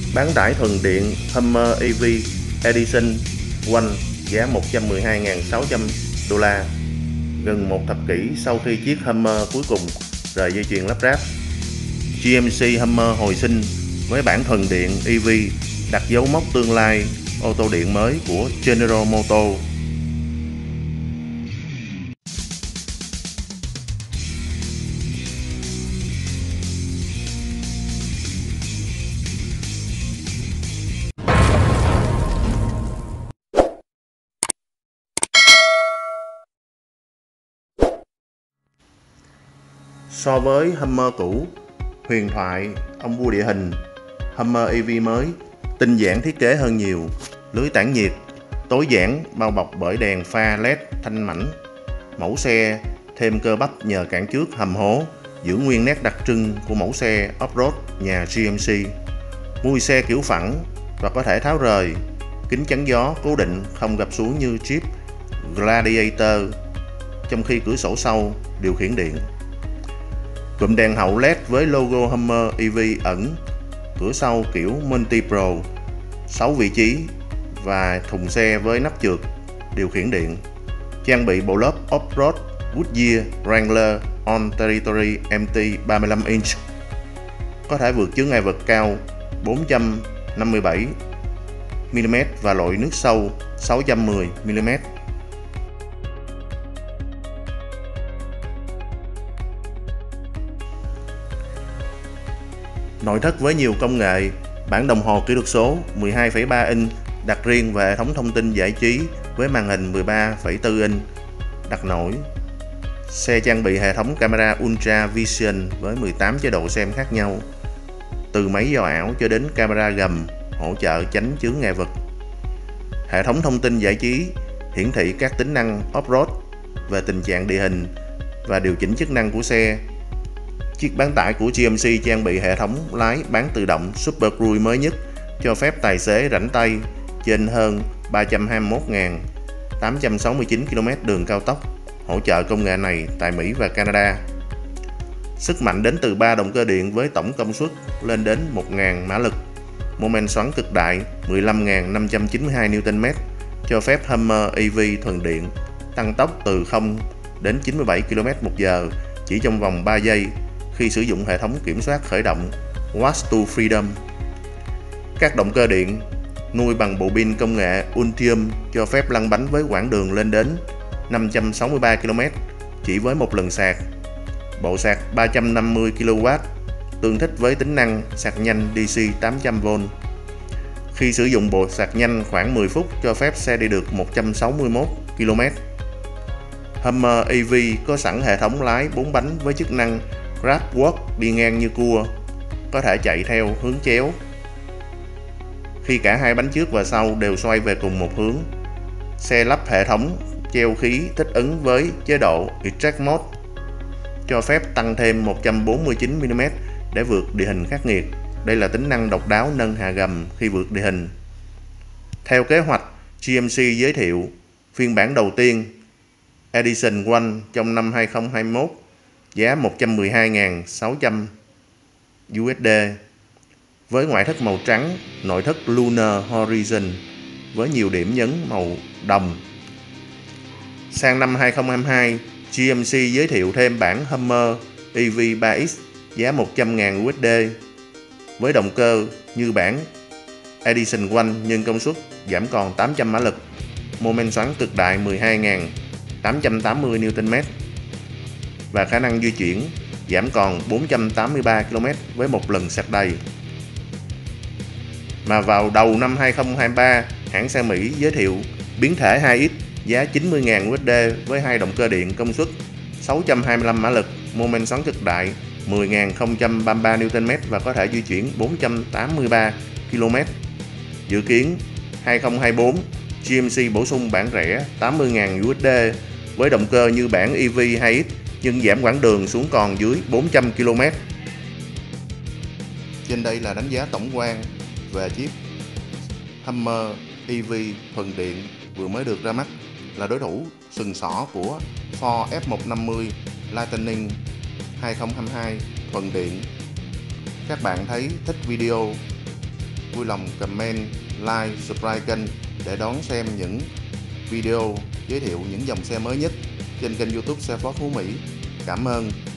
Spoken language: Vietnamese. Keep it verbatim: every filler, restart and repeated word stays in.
Bán tải thuần điện Hummer e vê Edition One giá một trăm mười hai nghìn sáu trăm đô la. Gần một thập kỷ sau khi chiếc Hummer cuối cùng rời dây chuyền lắp ráp, giê em xê Hummer hồi sinh với bản thuần điện e vê, đặt dấu mốc tương lai ô tô điện mới của General Motors. So với Hummer cũ, huyền thoại ông vua địa hình, Hummer e vê mới tinh giản thiết kế hơn nhiều. Lưới tản nhiệt tối giản bao bọc bởi đèn pha led thanh mảnh. Mẫu xe thêm cơ bắp nhờ cản trước hầm hố, giữ nguyên nét đặc trưng của mẫu xe off-road nhà giê em xê. Mui xe kiểu phẳng và có thể tháo rời. Kính chắn gió cố định không gập xuống như Jeep Gladiator, trong khi cửa sổ sau điều khiển điện. Cụm đèn hậu led với logo Hummer e vê ẩn. Cửa sau kiểu Multi Pro, sáu vị trí và thùng xe với nắp trượt điều khiển điện. Trang bị bộ lớp off-road Goodyear Wrangler On Territory em tê ba mươi lăm inch, có thể vượt chướng ngại vật cao bốn trăm năm mươi bảy mi li mét và lội nước sâu sáu trăm mười mi li mét. Nội thất với nhiều công nghệ, bản đồng hồ kỹ thuật số mười hai phẩy ba inch đặt riêng và hệ thống thông tin giải trí với màn hình mười ba phẩy bốn inch đặt nổi. Xe trang bị hệ thống camera Ultra Vision với mười tám chế độ xem khác nhau, từ máy dò ảo cho đến camera gầm hỗ trợ tránh chướng ngại vật. Hệ thống thông tin giải trí hiển thị các tính năng off-road về tình trạng địa hình và điều chỉnh chức năng của xe. Chiếc bán tải của giê em xê trang bị hệ thống lái bán tự động Super Cruise mới nhất, cho phép tài xế rảnh tay trên hơn ba trăm hai mươi mốt nghìn tám trăm sáu mươi chín ki lô mét đường cao tốc. Hỗ trợ công nghệ này tại Mỹ và Canada. Sức mạnh đến từ ba động cơ điện với tổng công suất lên đến một nghìn mã lực. Mô men xoắn cực đại mười lăm nghìn năm trăm chín mươi hai niu tơn mét, cho phép Hummer e vê thuần điện tăng tốc từ không đến chín mươi bảy ki lô mét một giờ chỉ trong vòng ba giây khi sử dụng hệ thống kiểm soát khởi động Watch to Freedom. Các động cơ điện nuôi bằng bộ pin công nghệ Ultium cho phép lăn bánh với quãng đường lên đến năm trăm sáu mươi ba ki lô mét chỉ với một lần sạc. Bộ sạc ba trăm năm mươi ki lô oát tương thích với tính năng sạc nhanh đê xê tám trăm vôn. Khi sử dụng bộ sạc nhanh khoảng mười phút cho phép xe đi được một trăm sáu mươi mốt ki lô mét. Hummer e vê có sẵn hệ thống lái bốn bánh với chức năng Grab Walk đi ngang như cua, có thể chạy theo hướng chéo khi cả hai bánh trước và sau đều xoay về cùng một hướng. Xe lắp hệ thống treo khí thích ứng với chế độ Eject Mode, cho phép tăng thêm một trăm bốn mươi chín mi li mét để vượt địa hình khắc nghiệt. Đây là tính năng độc đáo nâng hạ gầm khi vượt địa hình. Theo kế hoạch, giê em xê giới thiệu phiên bản đầu tiên Edition One trong năm hai không hai mốt giá một trăm mười hai nghìn sáu trăm đô la với ngoại thất màu trắng, nội thất Lunar Horizon với nhiều điểm nhấn màu đồng. Sang năm hai không hai hai, giê em xê giới thiệu thêm bản Hummer e vê ba X giá một trăm nghìn đô la với động cơ như bản Edition One nhưng công suất giảm còn tám trăm mã lực, mô men xoắn cực đại mười hai nghìn tám trăm tám mươi niu tơn mét và khả năng di chuyển giảm còn bốn trăm tám mươi ba ki lô mét với một lần sạc đầy. Mà vào đầu năm hai không hai ba, hãng xe Mỹ giới thiệu biến thể hai X giá chín mươi nghìn đô la với hai động cơ điện công suất sáu trăm hai mươi lăm mã lực, mô men xoắn cực đại mười nghìn không trăm ba mươi ba niu tơn mét và có thể di chuyển bốn trăm tám mươi ba ki lô mét. Dự kiến hai không hai tư, giê em xê bổ sung bản rẻ tám mươi nghìn đô la với động cơ như bản e vê hai X nhưng giảm quãng đường xuống còn dưới bốn trăm ki lô mét. Trên đây là đánh giá tổng quan về chiếc Hummer e vê thuần điện vừa mới được ra mắt, là đối thủ sừng sỏ của Ford F một năm mươi Lightning hai không hai hai thuần điện. Các bạn thấy thích video vui lòng comment, like, subscribe kênh để đón xem những video giới thiệu những dòng xe mới nhất trên kênh YouTube Xe Phó Phú Mỹ. Cảm ơn.